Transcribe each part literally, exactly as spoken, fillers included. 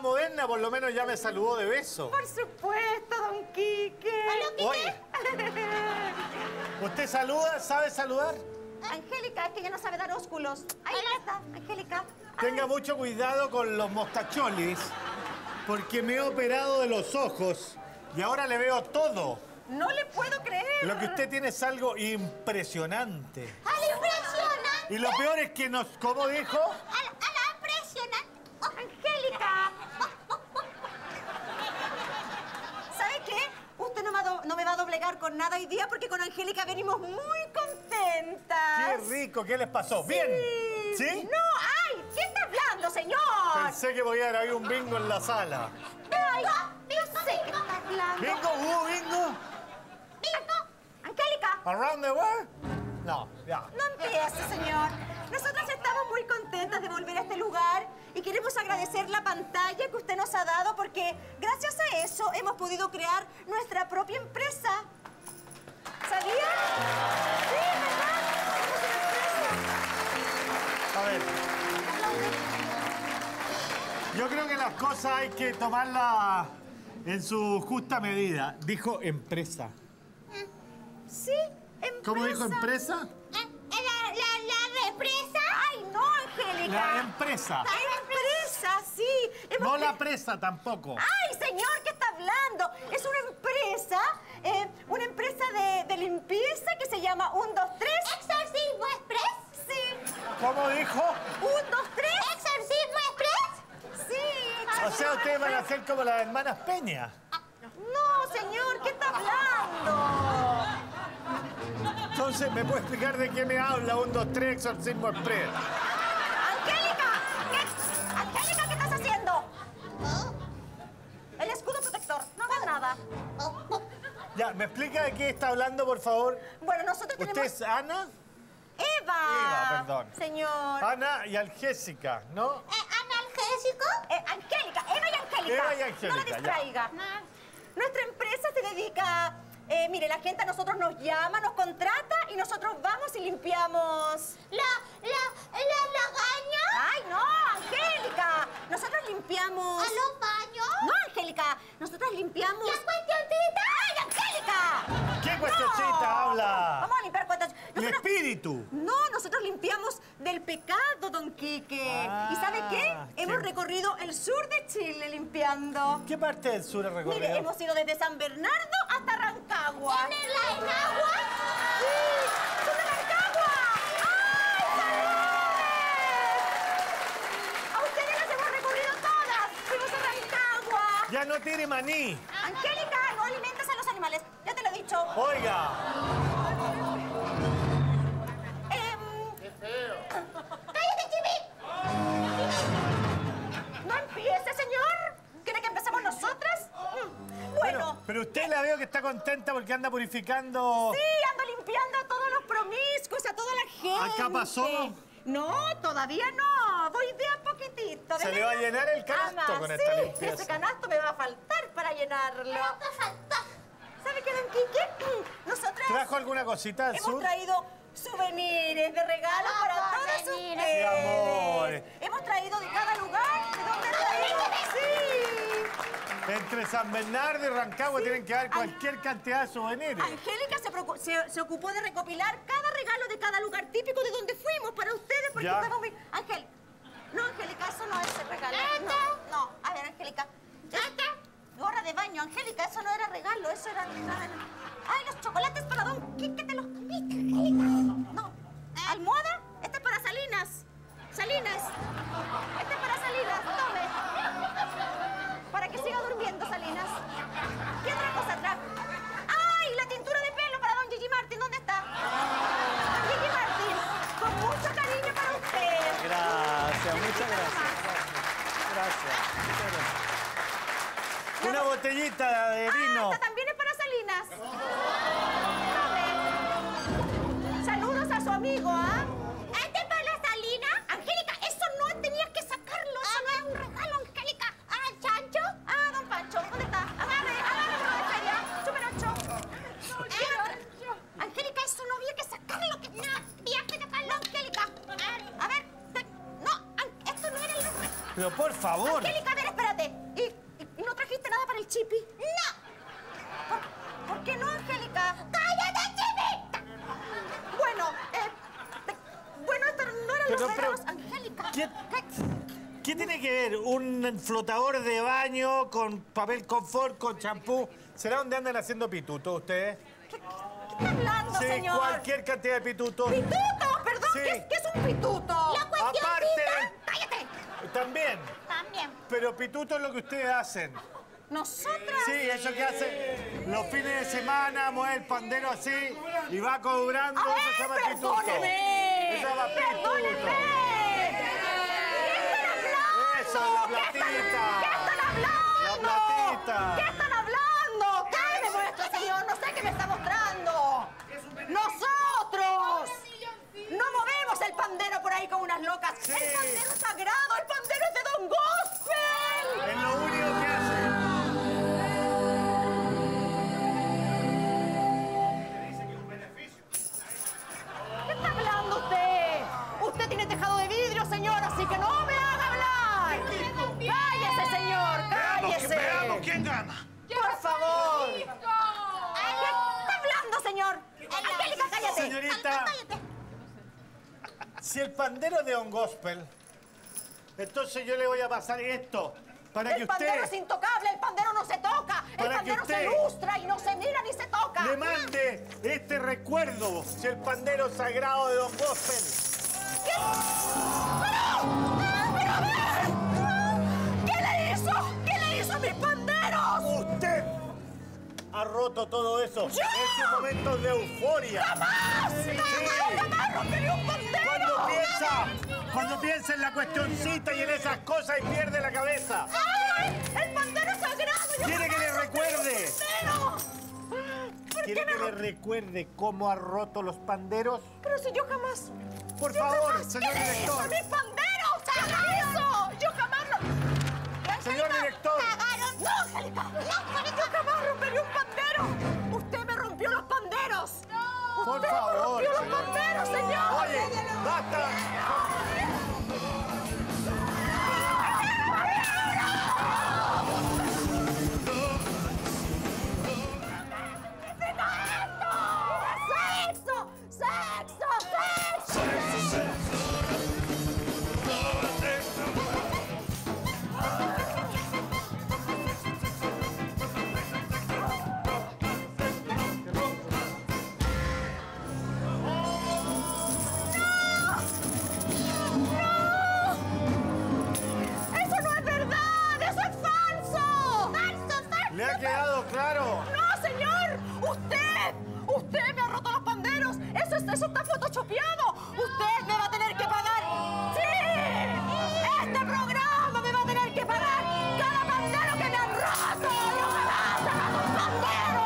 moderna, por lo menos ya me saludó de beso. Por supuesto, don Quique. Oye, ¿usted saluda? ¿Sabe saludar? Angélica, es que ella no sabe dar ósculos. Ahí está, Angélica. Tenga mucho cuidado con los mostacholis, porque me he operado de los ojos y ahora le veo todo. No le puedo creer. Lo que usted tiene es algo impresionante. ¡A la impresionante! Y lo peor es que nos... ¿Cómo dijo? ¡A la, a la impresionante! Oh, Angélica. ¿Sabe qué? Usted no me, va no me va a doblegar con nada hoy día porque con Angélica venimos muy contentas. ¡Qué rico! ¿Qué les pasó? Sí. ¿Bien? ¿Sí? No, ay, ¿qué está hablando, señor? Pensé que podía haber un bingo en la sala. Ay, no sé qué está hablando. ¿Bingo? ¿Hubo bingo? ¿Bingo? Angélica. ¿Around the world? No, ya. No empiece, señor. Nosotras estamos muy contentas de volver a este lugar y queremos agradecer la pantalla que usted nos ha dado porque gracias a eso hemos podido crear nuestra propia empresa. ¿Sabía? Sí, ¿verdad? A ver. Yo creo que las cosas hay que tomarlas en su justa medida. Dijo empresa. Sí, empresa. ¿Cómo dijo empresa? ¿La, la, la represa? Ay, no, Angélica. La empresa. La empresa, sí. Hemos No cre- la presa tampoco. ¡Ay, señor! ¿Qué está hablando? Es una empresa, eh, una empresa de, de limpieza que se llama un, dos, tres. ¿Exorcismo Express? Sí. ¿Cómo dijo? Un, dos, tres. ¿Exorcismo Express? Sí. O sea, ustedes van a ser como las hermanas Peña. No, señor, ¿qué está hablando? Entonces, ¿me puede explicar de qué me habla un, dos, tres, exorcismo express? ¡Angélica! ¿Qué? ¡Angélica, qué estás haciendo! El escudo protector, no hagas nada. Ya, ¿me explica de qué está hablando, por favor? Bueno, nosotros ¿Usted tenemos... es Ana? ¡Eva! Eva, perdón. Señor. Ana y Algésica, ¿no? Eh, ¿Analgésico? Eh, Angélica, Eva y Angélica. Eva y Angélica, No la ya. distraiga. Nuestra empresa se dedica... Eh, mire, la gente a nosotros nos llama, nos contrata y nosotros vamos y limpiamos... ¿La, la, la lagaña? ¡Ay, no, Angélica! Nosotros limpiamos... ¿A los baños? No, Angélica, nosotros limpiamos... ¿La cuestioncita? ¡Ay, Angélica! ¿Qué cuestioncita No. habla? Vamos a limpiar cuestiones. El Nosotros- espíritu. No, nosotros limpiamos del pecado, don Quique. Ah, ¿Y sabe qué? Hemos qué- recorrido el sur de Chile limpiando. ¿Qué parte del sur ha recorrido? Mire, hemos ido desde San Bernardo hasta Rancagua. ¿En la enagua? ¡Sí! ¡Son de Rancagua! ¡Ay, saludes! A ustedes las hemos recorrido todas. Fuimos a Rancagua. Ya no tiene maní. Angélica, no alimentes a los animales. Ya te lo he dicho. Oiga, Em, ¡Cállate, Chibi! no empiece, señor. ¿Quiere que empecemos nosotras? Mm, Bueno, pero usted la veo que está contenta porque anda purificando... sí, ando limpiando a todos los promiscuos, a toda la gente. ¿Acá pasó? No, todavía no. Voy de a poquitito. Se de le va a menos llenar el canasto más. con esta Sí, limpieza. ese canasto me va a faltar para llenarlo. ¿Qué falta? ¿Sabe qué, don Quique? Nosotras ¿Trajo alguna cosita del hemos sur? traído souvenirs de regalo Ah, para todos souvenirs. ustedes. ¡Qué amores! Hemos traído de cada lugar, de donde traído. Sí. Entre San Bernardo y Rancagua tienen que dar cualquier cantidad de souvenirs. Angélica se, preocu- se- se ocupó de recopilar cada regalo de cada lugar típico de donde fuimos para ustedes porque Ya. estamos muy... Angélica. No, Angélica, eso no es el regalo. ¿Neta? No, no. A ver, Angélica. ¿Neta? Gorra de baño, Angélica, eso no era regalo, eso era... Ay, los chocolates para Don Quique, te los comiste, Angélica. No. ¿Almohada? Este es para Salinas. Salinas. Este es para Salinas, tome. Para que siga durmiendo, Salinas. ¿Qué otra cosa trajo? ¡Ay, la tintura de pelo para Don Gigi Martin! ¿Dónde está? Don Gigi Martin, con mucho cariño para usted. Gracias, muchas gracias. Gracias, muchas gracias. Una botellita de Ah, vino. esta también es para Salinas. Tome. Saludos a su amigo, ¿ah? ¿Este es para la salina? Angélica, eso no tenías que sacarlo. Ah, no es un regalo, Angélica. ¿Ah, Chancho? Ah, don Pancho, ¿dónde está? Agarre, agarre uno de feria. Super ocho. Quiero- Angélica, eso no había que sacarlo. Que... No, tienes que sacarlo, Angélica. A ver, te- no, An- esto no era el... Pero por favor. Angélica, a ver, espérate. pero... Muévalos, Angélica. ¿Qué, ¿Qué tiene que ver un flotador de baño con papel confort, con champú? ¿Será donde andan haciendo pituto ustedes? ¿Qué, qué está hablando, Sí, señor? cualquier cantidad de pituto. ¿Pituto? Perdón, Sí. ¿qué, es, ¿qué es un pituto? La cuestión Aparte- ¡Cállate! También. También. Pero pituto es lo que ustedes hacen. ¿Nosotras? Sí, eso que hacen los fines de semana, mueve el pandero así y va cobrando, A eso ver, se llama pituto. perdóneme. Eso se llama pituto. ¡Perdónenme! ¿Qué están hablando? Eso, la platita. ¿Qué están hablando? La platita. ¿Qué están hablando? ¡Cálmese, nuestro señor! No sé qué me está mostrando. ¡Nosotros! No movemos el pandero por ahí como unas locas. Sí. El pandero es sagrado, el pandero es de Don Gospel. Es lo único que hace. ¿Qué está hablando usted? Usted tiene tejado de vidrio, señor, así que no me haga hablar. Cállese, señor, cállese. Veamos quién gana. Por favor. ¿Qué está hablando, señor? Angélica, cállate. Señorita, si el pandero es de Don Gospel, entonces yo le voy a pasar esto para que El pandero es usted intocable, el pandero no se toca. El Para que pandero se usted- lustra y no se mira ni se toca. le mande este recuerdo, si el pandero sagrado de Don Gospel. ¿Qué? ¡Pero! ¡Pero a ver! ¿Qué le hizo? ¿Qué le hizo a mis panderos? Usted ha roto todo eso. ¡Yo! Es un momento de euforia. ¡Jamás! ¡Jamás rompería un pandero! Cuando piensa, cuando piensa en la cuestioncita y en esas cosas y pierde la cabeza. ¡Ay! ¡El pandero es sagrado! Yo ¿Quiere que le jamás rompería un recuerde? pandero. ¿Por ¿Quiere qué me que le rom- recuerde cómo ha roto los panderos? Pero si yo jamás... Por yo favor, jamás- señor ¿Qué le hizo director. a mis panderos? ¡Haga eso! ¡Yo jamás lo... Señor director. ¡No, Angélica! ¡No, yo jamás rompería un pandero! ¡Usted me rompió los panderos! Por ¡Usted favor, me rompió los señor. panderos, señor! Oye, basta. ¡Sexo! ¡Sexo! ¡Sexo! ¡Eso no es verdad! ¡Eso es falso! ¡Falso, falso! ¿Le ha quedado claro? ¡No, señor! ¡Usted! ¡Usted me ha roto los panderos! ¡Eso, es- eso está photoshopeado! ¡Usted me va a tener que pagar! ¡Sí! ¡Este programa me va a tener que pagar cada pandero que me han roto! ¡Yo jamás he roto un pandero!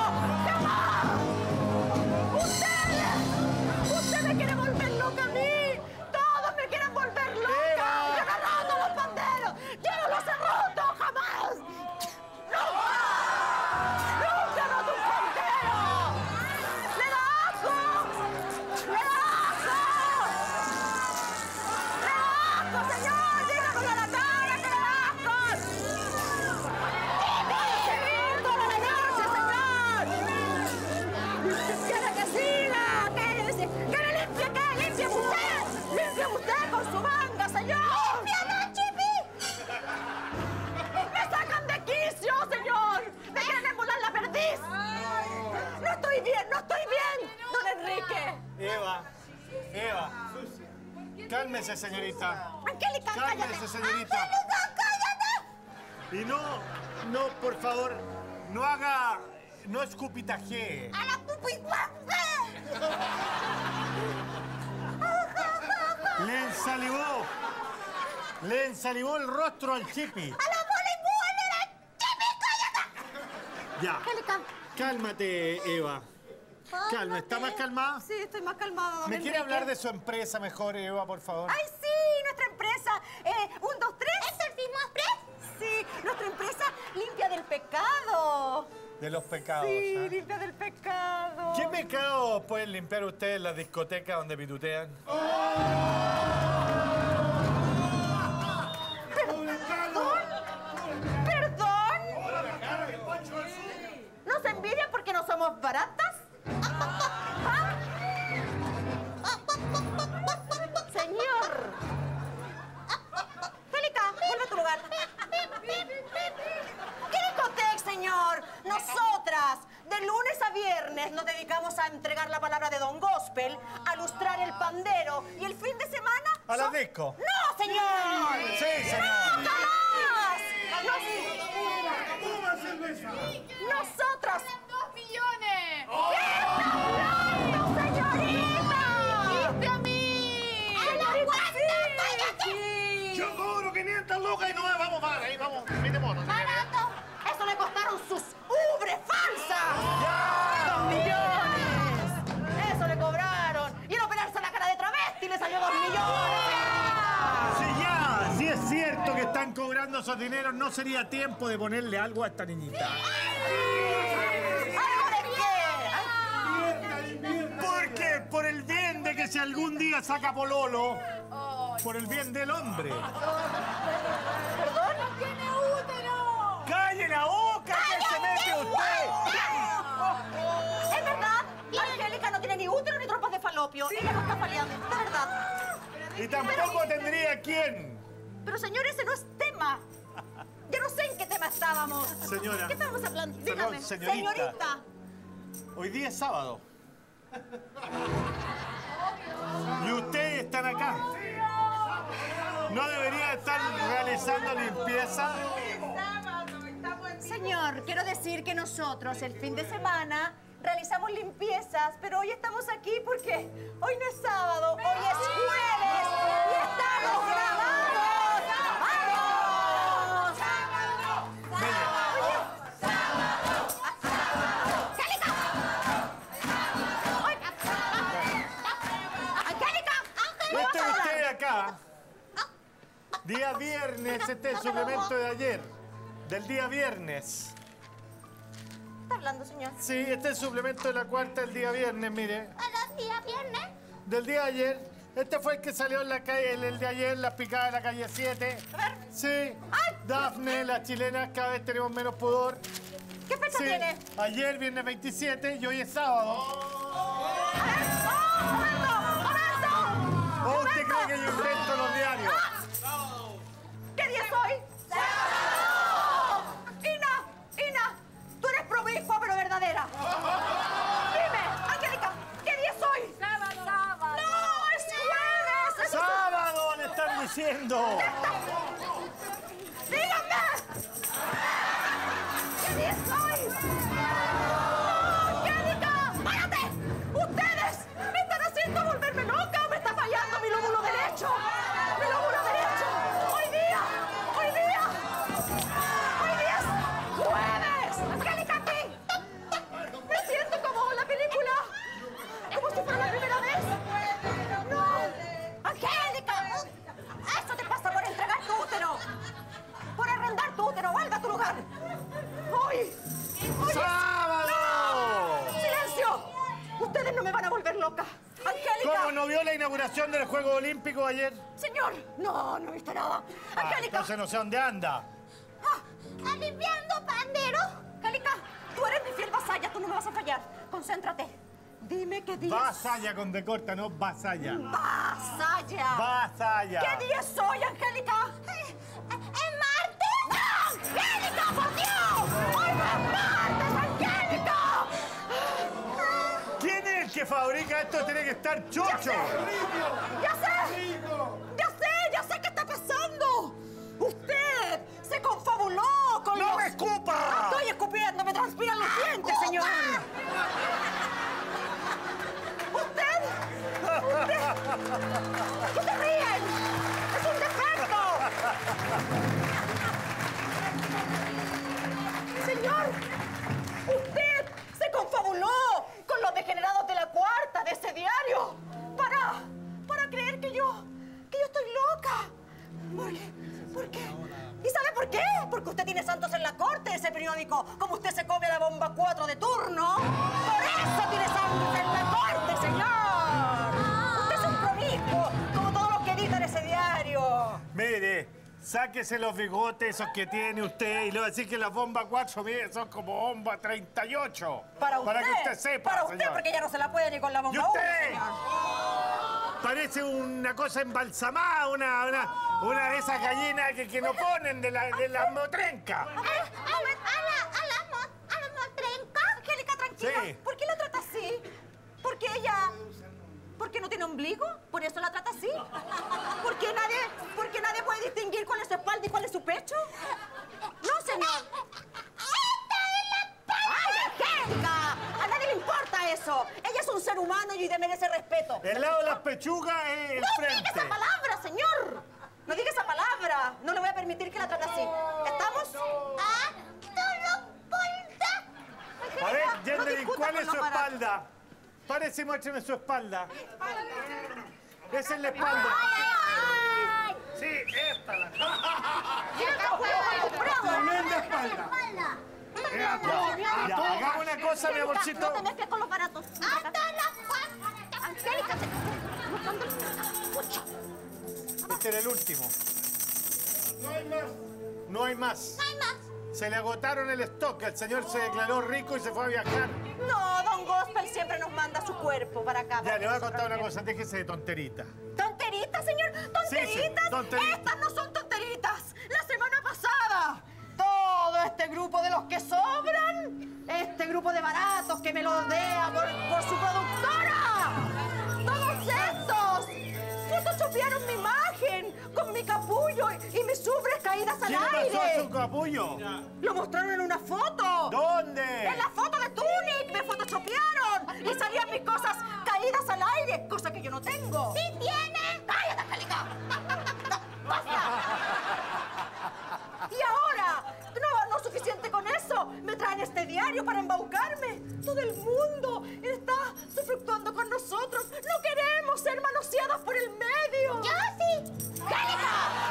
¡Jamás! ¡Usted! ¡Usted me quiere volver loca a mí! ¡Todos me quieren volver loca! ¡Eva! ¡Yo no he roto los panderos! ¡Yo no los he roto! ¡Jamás! ¡Nunca! ¡Nunca he roto un pandero! ¡Le da asco! ¡Le da asco! ¡Le da asco, señor! ¡Dígamelo a la cara que le da asco! ¡Quédese toda la noche, señor! ¡Quiere que siga! ¡Quédese! ¡Que le limpie qué! ¡Limpie usted! ¡Limpie usted con su manga, señor! ¡Límpiame, Chipi! ¡Me sacan de quicio, señor! ¡Me quieren emular la perdiz! ¡No estoy bien! ¡No estoy bien! ¡Don Enrique! Eva, Eva. Cálmese, señorita. ¡Angélica, cállate! Cálmese, señorita. ¡Angélica, cállate! Y no, no, por favor, no haga, no escupitajee. ¡A la pupicuaje! Le ensalivó, le ensalivó el rostro al chipi. ¡A la voleibolera! ¡Chipi, cállate! Ya, Angélica. cálmate, Eva. Calma, ¿está más calmada? Sí, estoy más calmada, don ¿Me quiere Enrique. hablar de su empresa mejor, Eva, por favor? ¡Ay, sí! Nuestra empresa. Eh, un, dos, tres. ¿Exorcismo Express? Sí, nuestra empresa limpia del pecado. De los pecados. Sí, ¿ah? limpia del pecado. ¿Qué pecado pueden limpiar ustedes en la discoteca donde pitutean? ¿Perdón? ¿Nos envidian porque no somos baratas? ¿Ah? Señor, viernes nos dedicamos a entregar la palabra de Don Gospel, a lustrar el pandero y el fin de semana... ¿A la son- disco? ¡No, señor! Sí, señor. ¡No, jamás! Nosotros... ¡Dos millones! ¿Qué está hablando, señorita? ¡Viste a mí! ¡A la guarda, cállate! Yo cobro quinientas lucas y no me vamos mal. Ahí vamos, miremos. ¡Barato! ¡Eso le costaron sus ubres falsas! ¡Dos millones! ¡Eso le cobraron! Y en operarse la cara de travesti le salió dos millones. Si ya, si es cierto que están cobrando esos dineros, ¿no sería tiempo de ponerle algo a esta niñita? ¿Algo de qué? ¿Por qué? Por el bien de que si algún día saca pololo, por el bien del hombre. ¿Perdón? ¡No tiene útero! ¡Calle la boca que se mete usted! Es verdad, Angélica no tiene ni útero ni trompas de falopio. Ella no está faleando, es verdad. Y tampoco tendría quién. Pero señor, ese no es tema. Yo no sé en qué tema estábamos. Señora. ¿Qué estábamos hablando? Perdón, Dígame. señorita. Señorita. Hoy día es sábado. Y ustedes están acá. ¿No debería estar realizando limpieza? Señor, quiero decir que nosotros el fin de semana realizamos limpiezas, pero hoy estamos aquí porque hoy no es sábado, hoy es jueves y estamos grabados. ¡Vamos! Este es usted acá. Día viernes, este es el suplemento de ayer. Del día viernes. ¿Qué está hablando, señor? Sí, este es el suplemento de la cuarta del día viernes, mire. ¿A los días viernes? Del día de ayer. Este fue el que salió en la calle, el, el de ayer, las picadas de la calle siete. A ver. Sí. Dafne, las chilenas, cada vez tenemos menos pudor. ¿Qué fecha Sí. tiene? Ayer, viernes veintisiete, y hoy es sábado. A ver. ¡Oh, momento! ¡Momento! ¿O usted cree que yo invento los diarios? ¿Qué día es hoy? ¡Sábado! Ina, Ina, tú eres promiscua pero verdadera. Dime, Angélica, ¿qué día es hoy? Sábado. ¡No, es jueves! ¡Es ¡Sábado! Le están diciendo. ¡Díganme! ¿Qué día es hoy? ¡No, Angélica! ¡Párate! ¡Ustedes me están haciendo volverme loca! ¡Me está fallando mi lóbulo derecho! ¡Mi lóbulo derecho! ¡Hoy día! ¡Hoy día! ¡Hoy día es jueves! ¡Angélica, aquí! Me siento como la película. Como si fuera la primera vez. ¡No! ¡Angélica! ¡Eso te pasa por entregar tu útero! ¡Por arrendar tu útero! ¡Vuelve a tu lugar! ¡Hoy! ¡Hoy es- ¡Sábado! ¡No! ¡Silencio! Ustedes no me van a volver loca. ¡Angélica! ¿Cómo no vio la inauguración del Juego Olímpico ayer? ¡Señor! No, no viste nada. Ah, ¡Angélica! entonces no sé dónde anda. Ah, ¡limpiando pandero! Angélica, tú eres mi fiel vasalla, tú no me vas a fallar. Concéntrate. Dime qué día es. Vasalla con D corta, no vasalla. ¡Vasalla! Vasalla. ¿Qué día es hoy, Angélica? ¿Es martes? ¡No! ¡Angélica, por Dios! ¡Hoy no es martes, Angélica! ¿Quién es el que fabrica esto? Tiene que estar chocho. ¡Ya sé! ¡Ya sé! ¡Ya sé qué está pasando! ¡Usted se confabuló con ¡No los... me escupa! ¡No estoy escupiendo! ¡Me transpiran los dientes, señor! ¡Usted! ¡Usted! ¿Qué se ríen? ¡Es un defecto! Señor, usted se confabuló con los degenerados de la cuarta de ese diario para, para creer que yo, que yo estoy loca. ¿Por qué? ¿Por qué? ¿Y sabe por qué? Porque usted tiene santos en la corte de ese periódico. Como usted se come la bomba cuatro de turno, por eso tiene santos en la corte, señor. Usted es un promiscuo, como todos los que editan ese diario. Mire, sáquese los bigotes esos que tiene usted y le voy a decir que las bombas cuatro, mire, son como bomba treinta y ocho. Para usted. Para que usted sepa, Para usted, señor. porque ya no se la puede ni con la ¿Y bomba uno, usted? señor. Parece una cosa embalsamada, una, una, una de esas gallinas que, que no ponen de la, de la motrenca. ¿A, a, la, a, la, mo- a la motrenca? Angélica, tranquila. Angélica, Sí. ¿por qué la trata así? Porque ella... ¿Por qué no tiene ombligo? ¿Por eso la trata así? ¿Por qué nadie, por qué nadie puede distinguir cuál es su espalda y cuál es su pecho? No, señor. ¡Ay, Angélica! A nadie le importa eso. Ella es un ser humano y merece respeto. El lado de las pechugas es el ¡No frente. diga esa palabra, señor! No diga esa palabra. No le voy a permitir que la trate así. ¿Estamos? ¡Ah! ¡No lo importa! A ver, no Yendelin, discuta ¿cuál con es los su baratos. espalda? Párese y muéstrame su espalda. Esa es la espalda. ¡Ay! Sí, esta la. ¡Tremenda espalda. Ya, ya, hagamos una cosa, mi amorcito. No te mezcles con los baratos. Angélica, te... Este era el último. No hay más. No hay más. No hay más. Se le agotaron el stock. El señor se declaró rico y se fue a viajar. No, Don Gospel siempre nos manda su cuerpo para acá. Ya, le voy a contar una cosa. Déjese de tonterita. ¿Tonteritas, señor? ¿Tonteritas? Sí, sí, tonteritas. Estas no son tonteritas. La semana pasada, todo este grupo de los que sobran, este grupo de baratos que me lo dea por, por su productora, todos estos photoshopearon mi imagen con mi capullo y, y mis ubres caídas al ¿Qué le aire. pasó a su capullo? Lo mostraron en una foto. ¿Dónde? En la foto de Tunic me photoshopearon y salían mis cosas caídas al aire, cosa que yo no tengo. ¡Sí tiene! ¡Cállate, Angélica! No, ¡basta! Y ahora, no, no suficiente con eso, me traen este diario para embaucarme. Todo el mundo está sufructuando con nosotros. No queremos ser manoseadas por el medio. ¡Yo sí! ¡Angélica!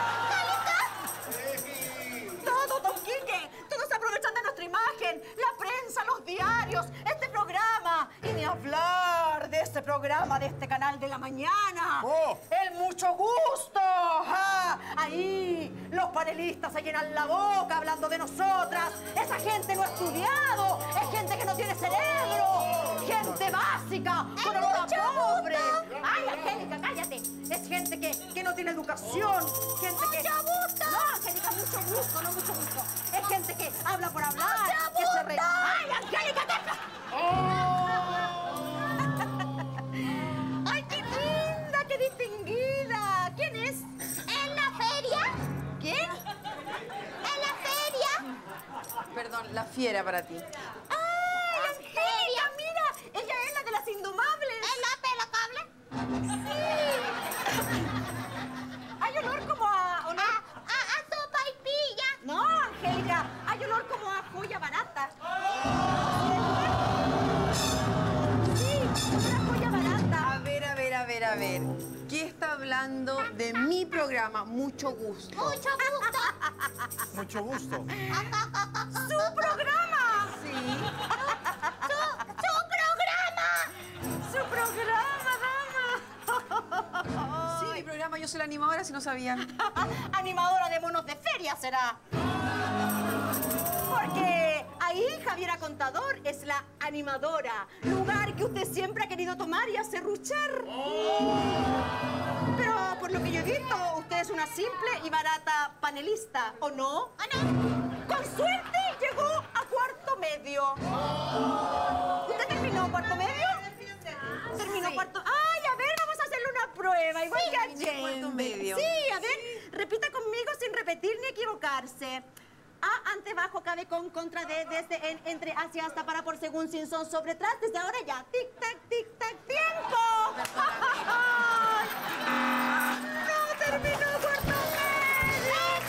¡Angélica! Todo, Don Quique, todos se aprovechan de nuestra imagen, la prensa, los diarios, este programa. Y ni hablar de este programa, de este canal de la mañana. Oh. ¡El mucho gusto! ¡Ja! Ahí los panelistas se llenan la boca hablando de nosotras. Esa gente no ha estudiado, es gente que no tiene cerebro, gente básica, con olor a pobre. ¡Ay, Angélica, cállate! Es gente que, que no tiene educación, gente que... ¡Mucho gusto! No, Angélica, mucho gusto, no mucho gusto. Es gente que habla por hablar, que se re... ¡Ay, Angélica, deja! ¡Ay, qué linda, qué distinguida! ¿Quién es? ¿En la feria? ¿Quién? ¿En la feria? Perdón, la fiera para ti. ¡Ay, Angélica, mira! Ella es la de las indomables. ¿Es la pelacable? Sí. Hay olor como a... Olor... A, a, a sopa y pilla. No, Angélica, hay olor como a joya barata. Sí, una joya barata. A ver, a ver, a ver, a ver. ¿Qué está hablando de mi programa? Mucho gusto. Mucho gusto. Mucho gusto. ¡Su programa! Sí. ¡Su, su programa! ¡Su programa, dama! Sí, mi programa, yo soy la animadora, si no sabían. Animadora de monos de feria será. Porque ahí Javiera Contador es la animadora. Lugar que usted siempre ha querido tomar y acerruchar. Pero por lo que yo he visto, usted es una simple y barata panelista, ¿o no? ¿Ah, no? Con suerte llegó a cuarto medio. ¿Usted terminó cuarto medio? Terminó Sí. cuarto... ¡Ay, a ver, vamos a hacerle una prueba! Igual que terminé ayer. cuarto medio. Sí, a ver, repita conmigo sin repetir ni equivocarse. A, ante, bajo, cabe, con, contra, de, desde, en, entre, hacia, hasta, para, por, según, sin, son, sobre, tras, desde ahora ya. Tic, tac, tic, tac, tiempo. ¡Ay! ¡No terminó cuarto medio!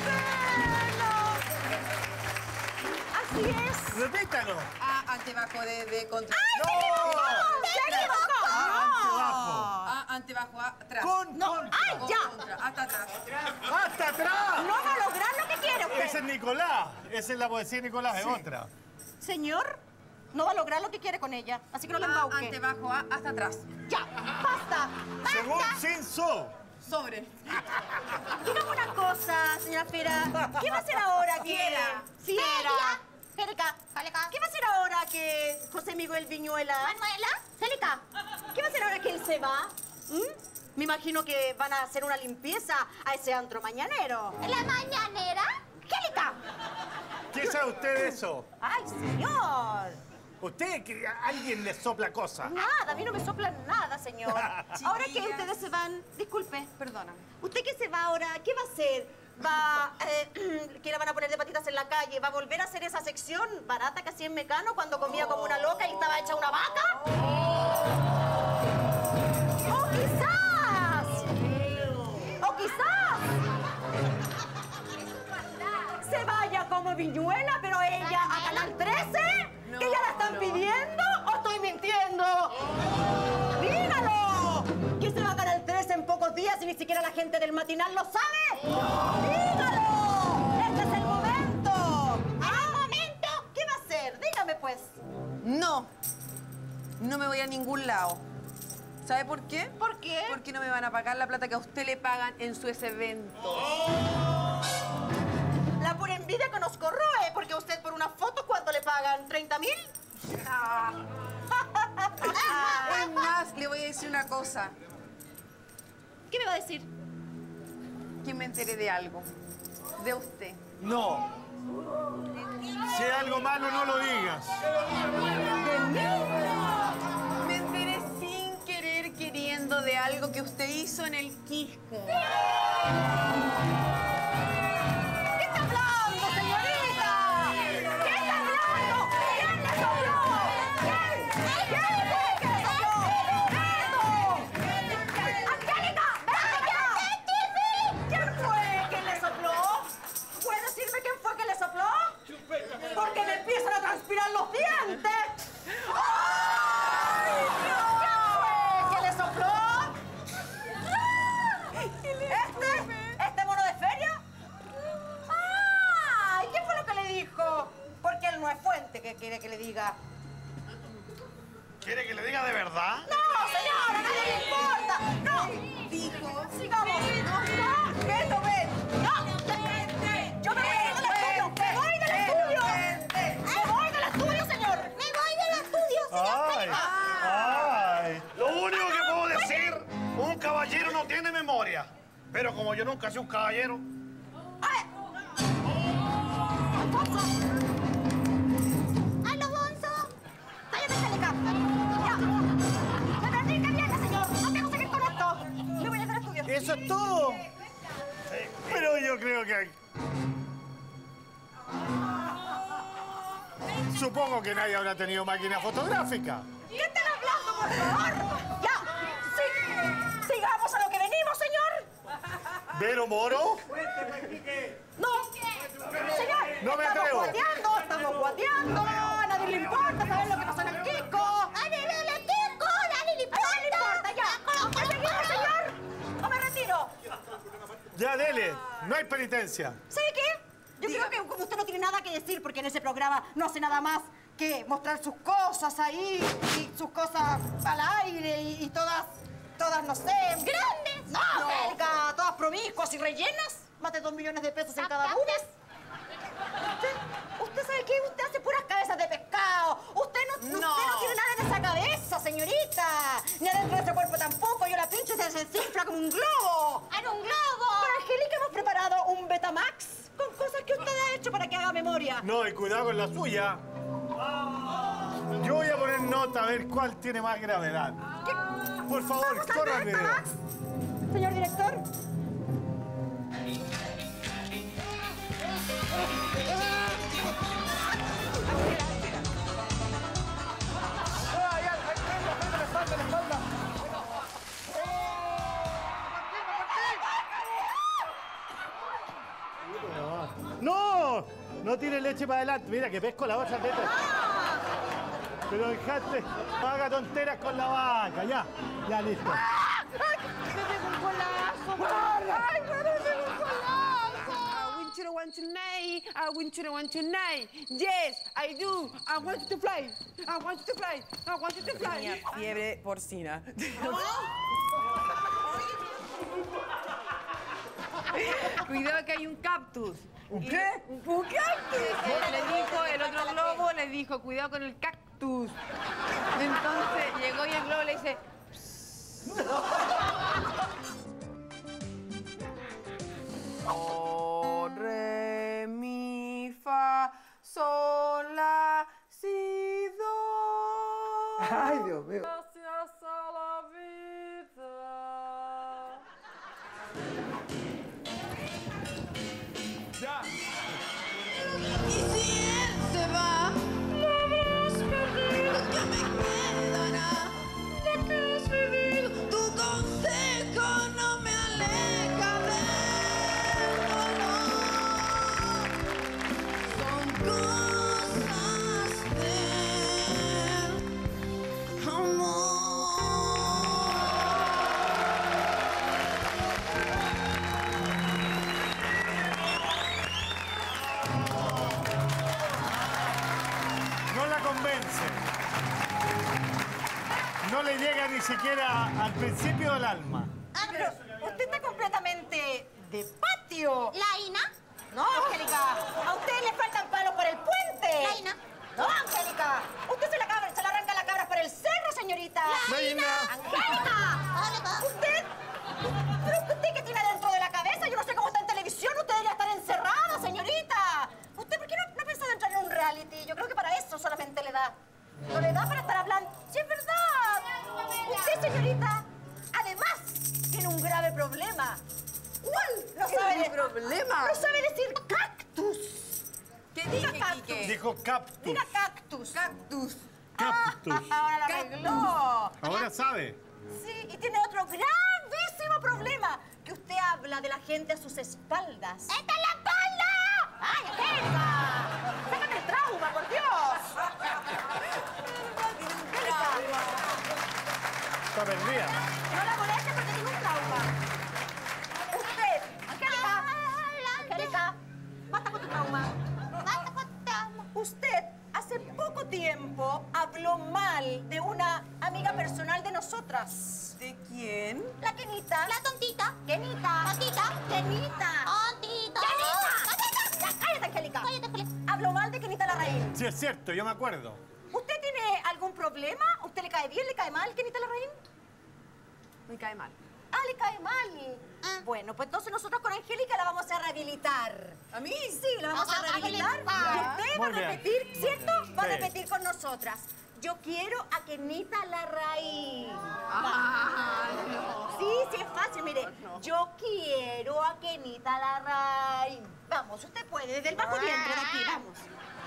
¡Qué pena! Así es. Repítalo. A, ante, bajo, de, de, contra. ¡No! ¡Se equivocó! Abajo. A, ante, bajo, a, atrás. Con, No, contra. ¡ay, Con, ya! contra, hasta atrás. ¡Hasta atrás! No va a lograr lo que quiere usted. Ese es Nicolás. Esa es la poesía de Nicolás, es otra. Señor, no va a lograr lo que quiere con ella. Así que no la A, embauque. ante, bajo, a, hasta atrás. ¡Ya! ¡Basta! Según sin so. Sobre. Dígame una cosa, señora Fiera. ¿Qué va a hacer ahora que... Fiera. Fiera. Angélica, ¿qué va a hacer ahora que José Miguel Viñuela... ¿Manuela? Angélica, ¿qué va a hacer ahora que él se va? ¿Mm? Me imagino que van a hacer una limpieza a ese antro mañanero. ¿La mañanera? Angélica. ¿Qué sabe usted de eso? ¡Ay, señor! Usted, que alguien le sopla cosas. Nada, a mí no me soplan nada, señor. Ahora que ustedes se van, disculpe, Perdóname. ¿usted qué se va ahora? ¿Qué va a hacer? ¿Va, eh, que la van a poner de patitas en la calle? ¿Va a volver a hacer esa sección barata que hacía en Mecano cuando comía como una loca y estaba hecha una vaca? ¡O quizás! ¡O quizás! Se vaya como Viñuela, pero ella a Canal trece, No, que ya la están no. pidiendo, ¿o estoy mintiendo? ¡Dígalo! Que se va a Canal trece en pocos días y ni siquiera la gente del matinal lo sabe. ¡Dígalo! ¡Este es el momento! ¿Ah? ¿Momento? ¿Qué va a hacer? Dígame, pues. No. No me voy a ningún lado. ¿Sabe por qué? ¿Por qué? Porque no me van a pagar la plata que a usted le pagan en sus eventos. La pura envidia que nos corroe, porque a usted por una foto, ¿cuánto le pagan? ¿treinta mil? Es más, le voy a decir una cosa. ¿Qué me va a decir? Que me enteré de algo. De usted. No. Si hay algo malo, no lo digas. Me enteré sin querer, queriendo de algo que usted hizo en el Quisco. ¿Qué está hablando, señorita? ¿Qué está hablando? ¿Quién le sopló? ¿Quién? ¿Quién fue que le sopló? ¡Esto! ¡Angélica! ¡Ven acá! ¿Quién fue que le sopló? ¿Puede decirme quién fue que le sopló? Porque me empiezan a transpirar los dientes. ¡Ay, Dios! ¿Quién fue que le sopló? ¿Este? ¿Este mono de feria? ¡Ah! ¿Y qué fue lo que le dijo? Porque él no es fuente que quiere que le diga. ¿Quiere que le diga de verdad? ¡No, señora! ¡A nadie le importa! ¡No! Dijo. ¡Sigamos! ¡No! ¡No! ¿Qué esto ven? ¡No! ¡Yo me voy del estudio! ¡Me voy del estudio! ¡Me voy del estudio, señor! ¡Me voy del estudio, señor! Ay, ay. Lo único que puedo decir, un caballero no tiene memoria. Pero como yo nunca soy un caballero, ¡Ay! ¡Alfonso! ¡Aló, Bonzo! ¡Cállate, Angélica! ¡Ya! ¡Me perdí, que viene, señor! ¡No quiero seguir con esto! ¡Me voy a hacer estudio! eso es todo. Pero yo creo que... Supongo que nadie habrá tenido máquina fotográfica. ¿Qué están hablando, por favor? ¡Ya! ¡Sí! ¡Sigamos a lo que venimos, señor! ¿Vero Moro? ¡No! ¡Señor! No me estamos atrevo. guateando, estamos guateando. A nadie le importa saber lo que pasó en el Kiko. ¡A nadie le Kiko! ¡A nadie le importa! ¡A nadie le importa! ¡Ya! ¿Me seguimos, señor? ¿O me retiro? Ya, dele. No hay penitencia. ¿Sabe qué? Yo creo que como usted no tiene nada que decir, porque en ese programa no hace nada más que mostrar sus cosas ahí, y sus cosas al aire, y, y todas, todas, no sé... ¡Grandes! No, Angélica, todas promiscuas y rellenas. Más de dos millones de pesos en cada una. ¿Usted, usted sabe qué? Usted hace puras cabezas de pescado. Usted no, No. usted no tiene nada en esa cabeza, señorita. Ni adentro de ese cuerpo tampoco. Yo la pincho y se desinfla como un globo. ¡En un globo! Para Angélica hemos preparado un Betamax con cosas que usted ha hecho para que haga memoria. No, y cuidado con la suya. Yo voy a poner nota a ver cuál tiene más gravedad. ¿Qué? Por favor, ¿Vamos al corra el video. Betamax? Señor director. ¡No! No tire leche para adelante. Mira, que pesco la otra teta. Pero dejaste, no haga tonteras con la vaca. Ya, ya, listo. ¡Me pegó un golazo! ¡Ay, me pegó un golazo! I want you to want tonight. I want you to want tonight. Yes, I do. I want you to fly. I want you to fly. I want you to fly. Tenía fiebre porcina. Cuidado que hay un cactus. ¿Un Y- qué? Un cactus. Y le dijo, el otro globo le dijo, cuidado con el cactus. Entonces llegó y el globo le dice, Do, re, mi, fa, sol, la, si, do. Dios mío. Gracias a la vida. Ya. Y si él se va, lo habrás perdido. Yo me quedará lo que has vivido. Tu consejo no me aleja del dolor. Son cosas del amor. No la convence. No le llega ni siquiera al principio del alma. Ah, pero usted está completamente de patio. ¿Laina? No, Angélica. A usted le faltan palos para el puente. ¿Laina? No, Angélica. Usted se la, cabra, se la arranca la cabra para el cerro, señorita. ¡Laina! ¡Angélica! ¿Usted? ¿Pero usted qué tiene dentro de la cabeza? Yo no sé cómo está en televisión. Usted debería estar encerrada, señorita. ¿Usted por qué no, no ha pensado entrar en un reality? Yo creo que para eso solamente le da. No le da para estar hablando. Sí, es verdad. Usted, señorita, además, tiene un grave problema. ¿Cuál? No sabe de... problema? No sabe decir cactus. ¿Qué Diga dije, cactus. Quique? Dijo cactus. Diga cactus. Cactus. Cactus. Ahora la arregló. Ahora sabe. Sí, y tiene otro gravísimo problema. Que usted habla de la gente a sus espaldas. ¡Esta es la espalda! ¡Ay, Angélica! ¡Sácame el trauma, por Dios! Angélica, Está perdida. no la moleste porque tiene un trauma. Usted, Angélica. Angélica, basta con tu trauma. Basta con tu trauma. Usted hace poco tiempo habló mal de una amiga personal de nosotras. ¿De quién? La Kenita. La tontita. Kenita. Tontita. Kenita. Tontita. Kenita. Ya, cállate, Angélica. Cállate, Angélica. Habló mal de Kenita Larraín. Sí, es cierto, yo me acuerdo. ¿Usted tiene algún problema? ¿Usted le cae bien, le cae mal, Kenita Larraín? Me cae mal. Ah, le cae mal. Bueno, pues entonces nosotros con Angélica la vamos a rehabilitar. ¿A mí? Sí, la vamos a Ah, rehabilitar. habilitar. Y usted va a Muy bien. repetir, ¿cierto? Va a Sí. repetir con nosotras. Yo quiero a Kenita Larraín. Ah, no. Sí, sí, es fácil, mire. Yo quiero a Kenita Larraín. Vamos, usted puede, desde el bajo vientre de aquí, vamos.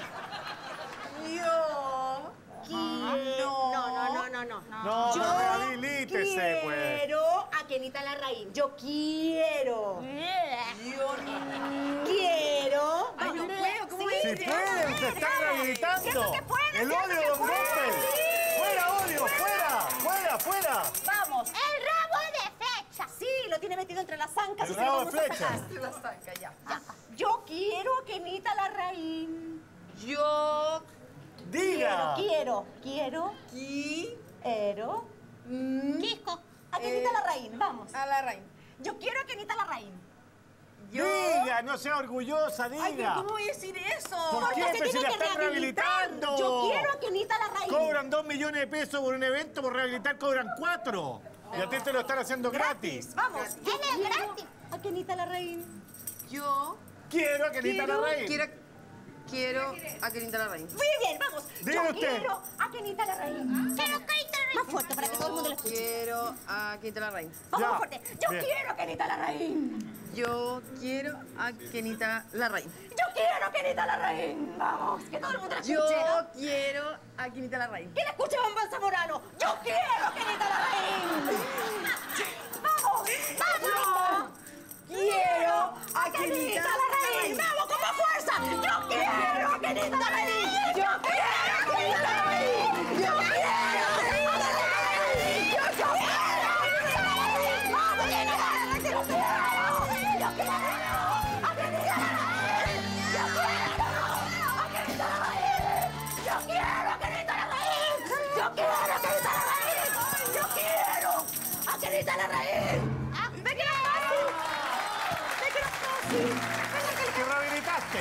Yo Quiero... No, no, no, no, no. No, Yo rehabilítese, pues. quiero a Kenita Larraín. Yo quiero. Yo no. Quiero. Ay, no puedo, ¿cómo Sí, Si Sí, puede, sí, usted está sí. rehabilitando. Cierto que puede, El cierto odio, que don puede. Gompel. Sí. Fuera, odio, fuera, fuera, fuera. Vamos. El rabo de flecha. Sí, lo tiene metido entre las zancas. El y se lo rabo de vamos a flecha. sacar. Se la saca ya. Yo quiero a Kenita Larraín. Yo Diga. Quiero, quiero, qui quiero. Quisco. A Kenita Eh, Larraín, vamos. a la reina. Yo quiero a Kenita Larraín. Yo. Diga, no sea orgullosa, Ay, pero diga. ¿cómo voy a decir eso? ¿Por Porque qué? se Pero si tiene la que están rehabilitar. rehabilitando. Yo quiero a Kenita Larraín. Cobran dos millones de pesos por un evento, por rehabilitar cobran cuatro. Y a ti te lo están haciendo gratis. Vamos. Yo Él es quiero gratis. A Kenita Larraín. Yo Quiero a Kenita quiero, Larraín. quiero, quiero a Kenita Larraín. Muy bien, vamos. Diga Yo usted. quiero a Kenita Larraín. Quiero Kenita Larraín. Más fuerte para que todo el mundo lo escuche. Quiero a Kenita Larraín. Vamos Ya. más fuerte. Yo Bien. quiero a Kenita Larraín. Yo quiero a Kenita Larraín. Yo quiero a Kenita Larraín. Vamos, que todo el mundo la escuche. Yo quiero a Kenita Larraín. Que la escuche Bombón Zamorano. Yo quiero a Kenita Larraín. Vamos, vamos. Quiero a Kenita Larraín. Vamos, con más fuerza. Yo quiero a Kenita Larraín. Yo quiero a Kenita Larraín. Yo quiero a Kenita Larraín. Yo quiero a Kenita Larraín. Vamos, Kenita Larraín. Yo quiero. Yo quiero a Kenita Larraín. Yo quiero a Kenita Larraín. Yo quiero a Kenita Larraín. Yo quiero a Kenita Larraín. Yo quiero a Kenita Larraín. ¡Ve que era fácil! ¡Ve que era fácil! Venga, que ¿Qué rehabilitaste?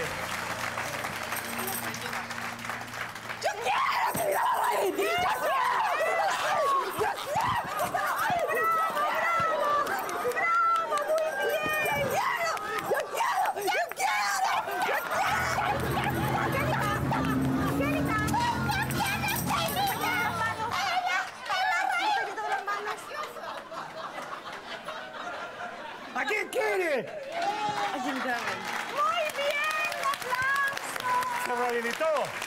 ¡Yo quiero a Kenita Larraín! ¡Yo quiero a Kenita Larraín! ¡Yo quiero a Kenita Larraín! ¡Bravo! ¡Bravo! ¡Bravo! ¡Muy bien! ¡Yo quiero! ¡Yo quiero! ¡Yo quiero! ¡Yo quiero! ¡Angélica! ¡Angélica! ¡No tienes Kenita! ¡Ella! bien. Ayúdame. Muy bien, un aplauso. ¿Se rehabilitó?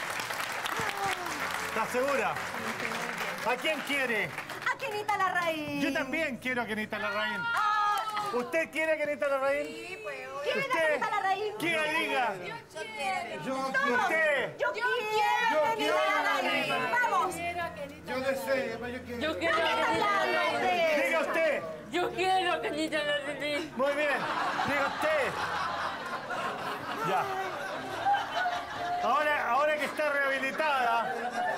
¿Estás segura? ¿A quién quiere? A Kenita Larraín. Yo también quiero a Kenita Larraín. Ah, ¿Usted quiere a Kenita Larraín? Sí, pues, ¿quién es ¿Usted? Kenita Larraín? ¿Quién diga? Yo, ¿Usted? Yo, quiero Yo a Kenita quiero a Larraín. Kenita. Vamos. yo deseo, yo quiero. Yo quiero ¿Qué está hablando usted? Diga usted. Yo quiero que Kenita Larraín. Muy bien. Diga usted. Ya. Ahora, ahora que está rehabilitada.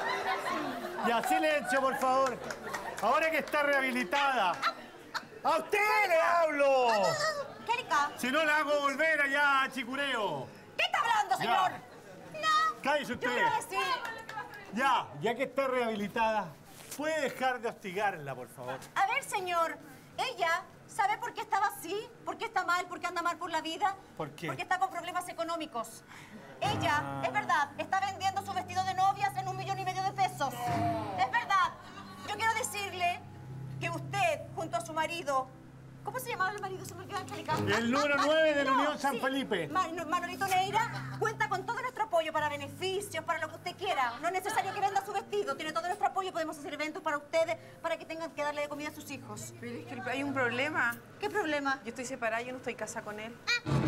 Ya, silencio, por favor. Ahora que está rehabilitada. ¡A usted le hablo! Angélica, Si no la hago volver allá a Chicureo. ¿qué está hablando, señor? No. Cállese Yo usted. quiero decir... Ya, ya que está rehabilitada, ¿puede dejar de hostigarla, por favor? A ver, señor, ella sabe por qué estaba así, por qué está mal, por qué anda mal por la vida. ¿Por qué? Porque está con problemas económicos. Ella, Ah. es verdad, está vendiendo su vestido de novias en un millón y medio de pesos. Es verdad. Yo quiero decirle que usted, junto a su marido... ¿Cómo se llamaba el marido? Se me olvidó, Angélica. El número nueve de la no, Unión San sí. Felipe. Man- Manolito Neira cuenta con todo nuestro apoyo para beneficios, para lo que usted quiera. No es necesario que venda su vestido. Tiene todo nuestro apoyo. Podemos hacer eventos para ustedes, para que tengan que darle de comida a sus hijos. Pero es que hay un problema. ¿Qué problema? Yo estoy separada, yo no estoy casada con él.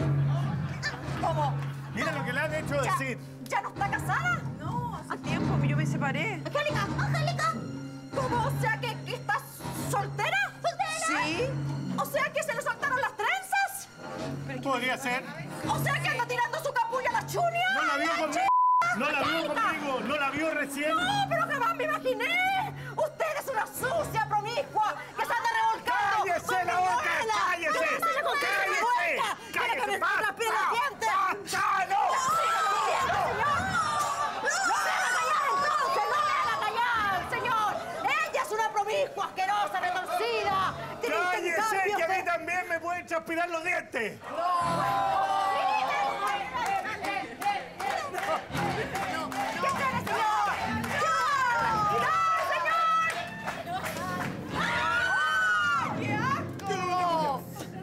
¿Cómo? Mira lo que le han hecho ¿Ya, decir. ¿Ya no está casada? No, hace tiempo que yo me separé. Angélica, Angélica. ¿Cómo? O sea que, que estás soltera. ¿Soltera? Sí. O sea que se le soltaron las trenzas. Podría ser. O sea que anda tirando su capullo a la chunia. No la vio ¡Ay, conmigo. No la vio Angélica! conmigo. No la vio recién. No, pero jamás me imaginé. Usted es una sucia promiscua que se anda revolcando. ¡Cállese con la mi boca! abuela. ¡Cállese! Yo no sé con qué se ¡Cállese! revuelca. Quiere que me ¡Cállese! transpire los dientes. ¡Basta! ¡No! ¡No! ¡No me haga callar entonces! ¡No me haga callar, señor! ¡Ella es una promiscua asquerosa, retorcida! Tiene ¡Cállese! intercambios Que a mí de- también me pueden transpirar los dientes. ¿Qué quiere, señor? ¡No! ¡No, señor! ¡Ah! ¡Qué asco!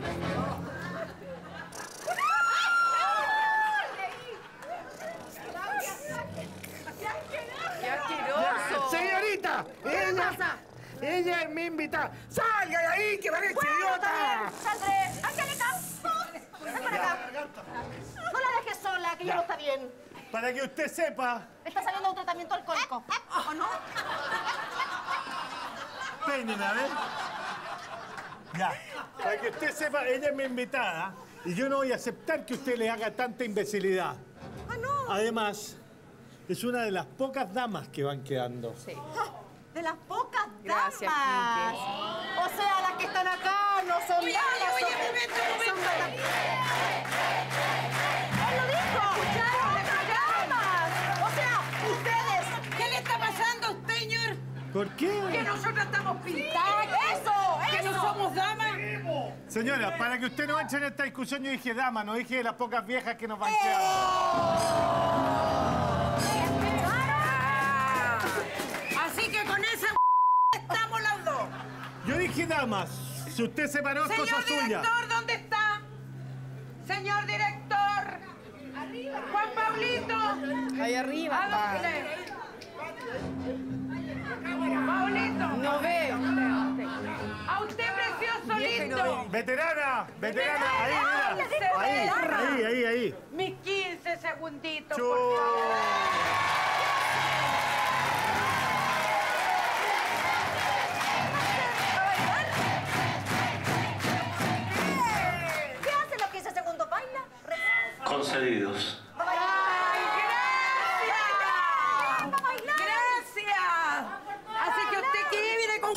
¡Qué asqueroso! Señorita, ella, ella es mi invitada. ¡Salga de ahí, que parece Bueno, está idiota! bien, saldré. Angélica, ven para acá. No la dejes sola, que ya no está bien. Para que usted sepa, Está saliendo un tratamiento alcohólico. ¿O no? peíneme, a ver. Ya. Para que usted sepa, ella es mi invitada y yo no voy a aceptar que usted le haga tanta imbecilidad. Ah, no. Además, es una de las pocas damas que van quedando. Sí. De las pocas Gracias, damas. O sea, las que están acá no son damas. oye, son- momento, son momento. damas. ¡Él lo dijo! ¡Pocas damas! O sea, ustedes... ¿Qué le está pasando a usted, señor? ¿Por Que qué? nosotros estamos pintadas. ¡Eso! Que no ¡Eso! somos damas. Señora, para que usted no entre en esta discusión, yo dije dama, no dije de las pocas viejas que nos van quedando. Ah. Así que con esa estamos las dos. Yo dije damas. Si usted se paró, es cosa Señor suya. director, ¿dónde está? Señor director. Juan Pablito. Ahí arriba. ¿A dónde? Pablito. No veo. A usted precioso Vieja y no lindo. ve. Veterana, veterana, ahí, Ay, le mira. dijo Ahí, veterana. ahí, ahí, ahí. Mis quince segunditos, Chu. por favor. ¿Qué hace los quince segundos? ¿Baila? Re- Concedidos. ¡Ay, gracias! ¡Va a bailar! ¡Gracias! Así que usted que viene con...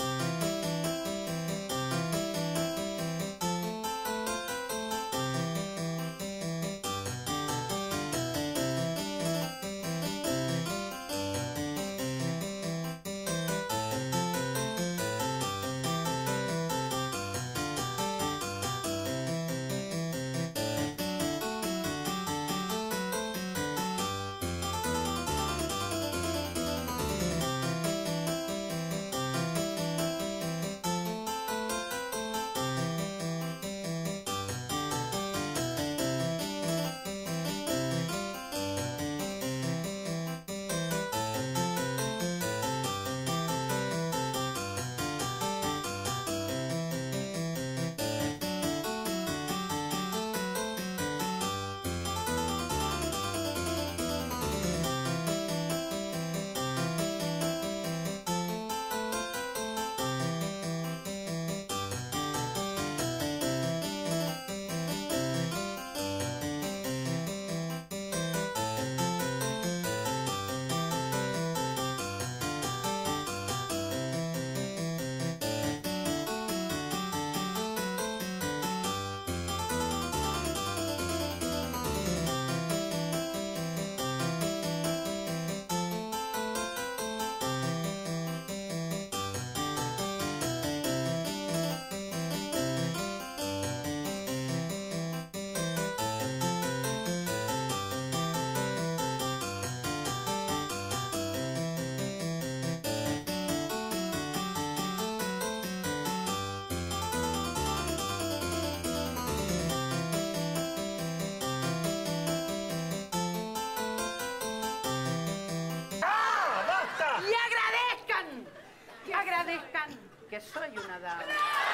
parezcan que soy una dama.